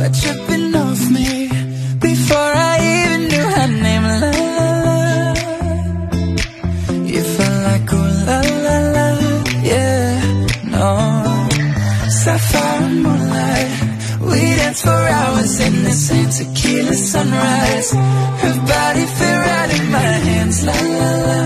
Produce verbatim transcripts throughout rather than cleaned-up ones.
start tripping off me before I even knew her name. La la la, you felt like ooh la la la, yeah, no. Sapphire and moonlight, we danced for hours in the same tequila sunrise. Her body fit right in my hands, la la la.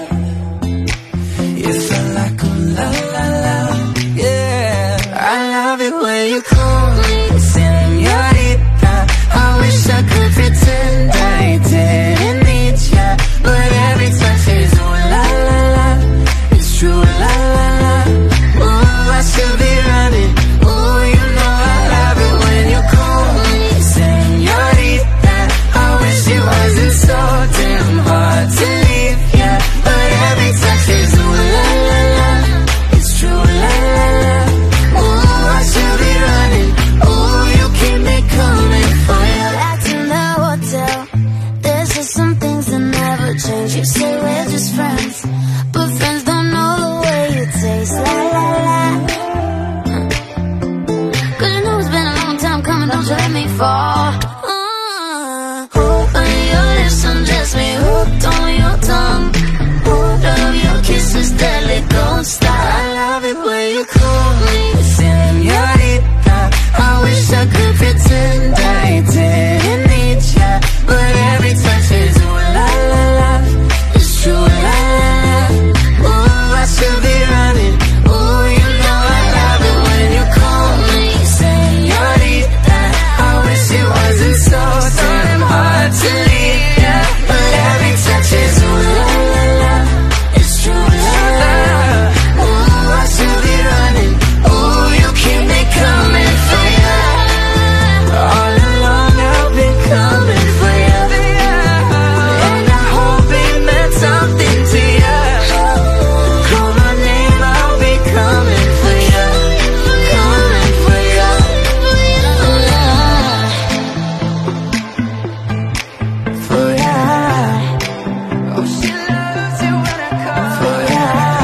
You felt like ooh la la la, yeah. I love it when you call me señorita. I wish I could pretend I didn't need ya, but every touch is ooh la la la. It's true, la la la. Ooh, I should be running. Ooh, you know I love it when you call me señorita. I wish it wasn't so damn hard to leave ya, but every touch is ooh la la la. It's true, la la la. Ooh, I should be running. Ooh, you keep me coming for ya. Back in the hotel, there's just some things that never change. You say we're just friends, but friends don't know the way you taste. La la la. Cause you know it's been a long time coming, don't you let me fall. uh, Hope on your lips undress me, hooked on your tongue. Hold of your kisses, deadly, don't stop. I love it when you call me señorita. I wish I could pretend I didn't need ya, but every touch is ooh la la la. It's true, la la la. Ooh, I should be running. Ooh, you know I love it when you call me señorita. I wish it wasn't so damn hard to leave ya, but every touch is ooh la la la. It's true, la la la. Ooh, I should be running. Ooh, you keep me coming for ya. All along I've been coming for ya, and I hope it meant something to ya. Call my name, I'll be coming for ya, coming for ya. For ya. Oh, she loves it when I call for ya.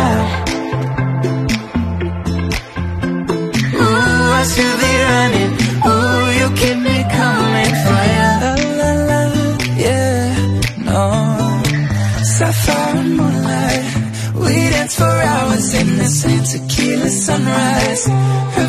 Ooh, I should be running. Ooh, you keep me coming for ya. La la la, yeah, no. Sapphire and moonlight, we danced for hours in the same tequila sunrise. Her